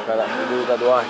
Cara, due tatuaggi.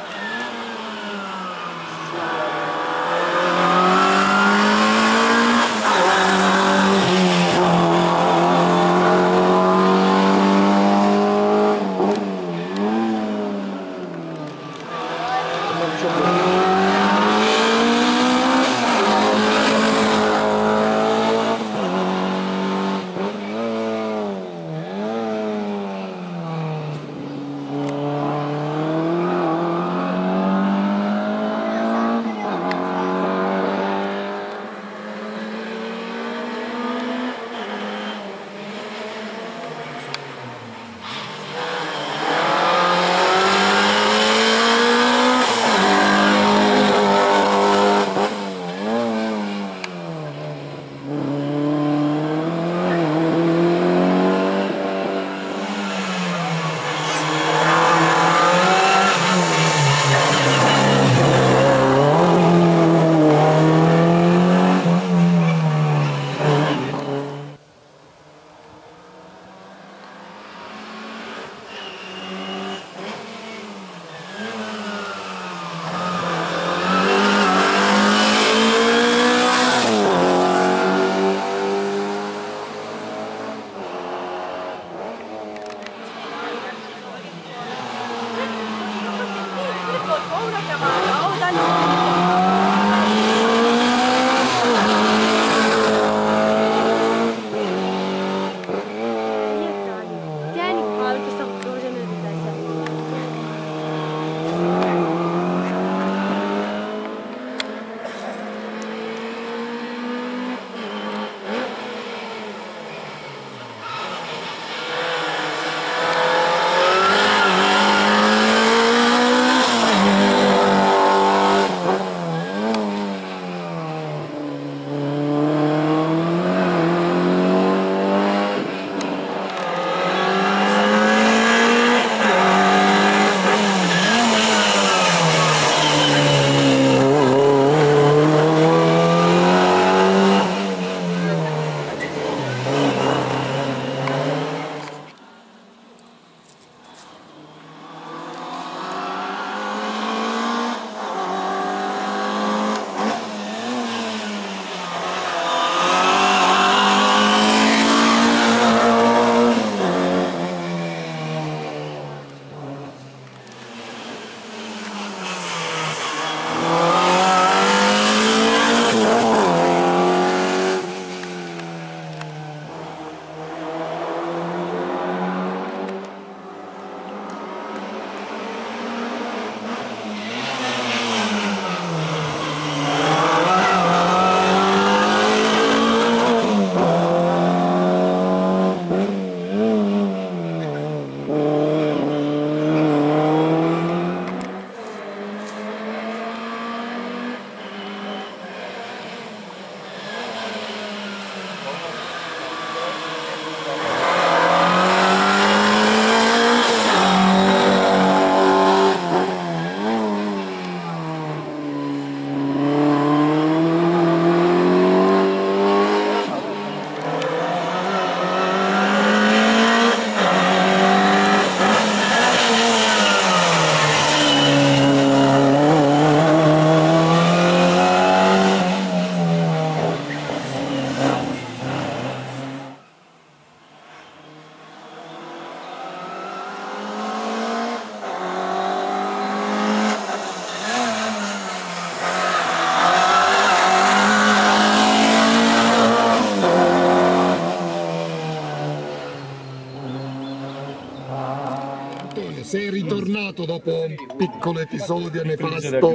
Sei ritornato dopo un piccolo episodio nefasto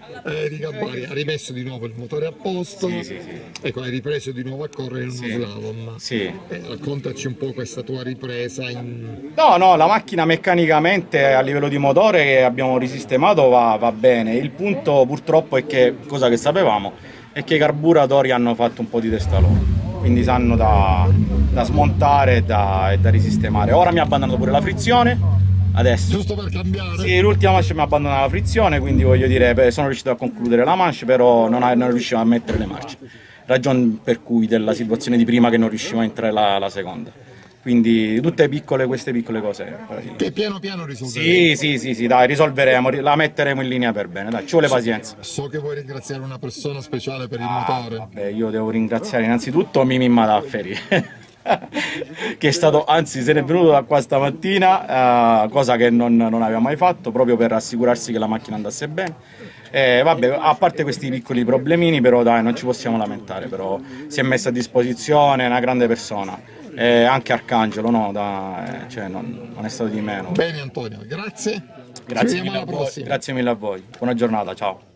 di Gambari, hai rimesso di nuovo il motore a posto, ecco, hai ripreso di nuovo a correre in uno slalom. Raccontaci un po' questa tua ripresa. No, la macchina meccanicamente a livello di motore che abbiamo risistemato va bene. Il punto purtroppo è che, cosa che sapevamo, è che i carburatori hanno fatto un po' di testa loro, quindi sanno da smontare e da risistemare. Ora mi ha abbandonato pure la frizione. Adesso, giusto per cambiare? Sì, l'ultima manche mi ha abbandonato la frizione, quindi voglio dire, sono riuscito a concludere la manche, però non riuscivo a mettere le marce. Ragione per cui della situazione di prima che non riuscivo a entrare la seconda. Quindi tutte queste piccole cose. Che piano piano risolveremo. Sì, dai, risolveremo, la metteremo in linea per bene, dai, ci vuole pazienza. So che vuoi ringraziare una persona speciale per il motore. Vabbè, io devo ringraziare innanzitutto Mimì Madafferi, che è stato, anzi se ne è venuto da qua stamattina, cosa che non aveva mai fatto, proprio per assicurarsi che la macchina andasse bene. Vabbè, a parte questi piccoli problemini, però dai, non ci possiamo lamentare, però si è messo a disposizione, è una grande persona. Anche Arcangelo, no, cioè non è stato di meno. Bene Antonio, grazie. Grazie Ci vediamo alla prossima. Grazie mille a voi. Buona giornata, ciao.